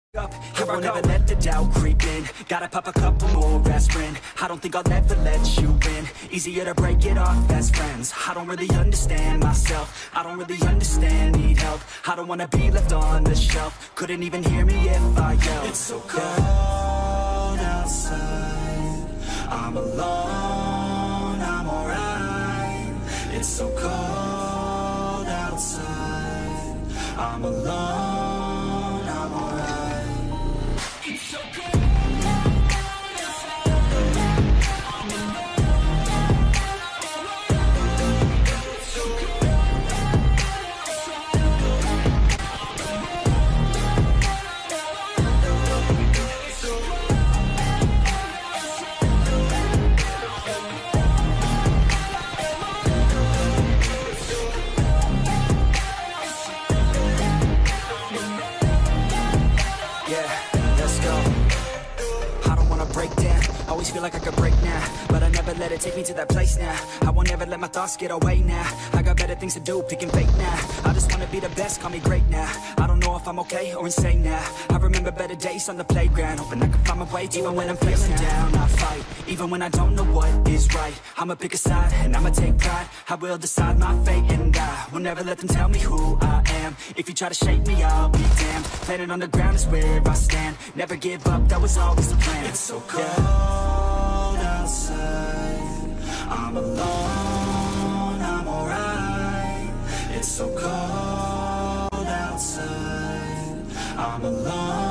Up, here I won't ever let the doubt creep in. Gotta pop a couple more aspirin. I don't think I'll ever let you in. Easier to break it off best friends. I don't really understand myself. I don't really understand, need help. I don't wanna be left on the shelf. Couldn't even hear me if I yelled. It's so cold outside. I'm alone, I'm alright. It's so cold outside. I'm alone, I'm alright. It's so cold outside. I'm alone, it's so cold outside. Break down, always feel like I could break now, but I never let it take me to that place now. I won't ever let my thoughts get away now. I got better things to do, picking fate now. I just wanna be the best, call me great now. I don't know if I'm okay or insane now. I remember better days on the playground, hoping I can find my way even when I'm feeling down. I fight, even when I don't know what is right. I'ma pick a side, and I'ma take pride. I will decide my fate, and I will never let them tell me who I am. If you try to shape me, I'll be damned. Planet on the ground is where I stand. Never give up, that was always the plan. It's so cold outside. I'm alone, I'm alright. It's so cold outside. I'm alone.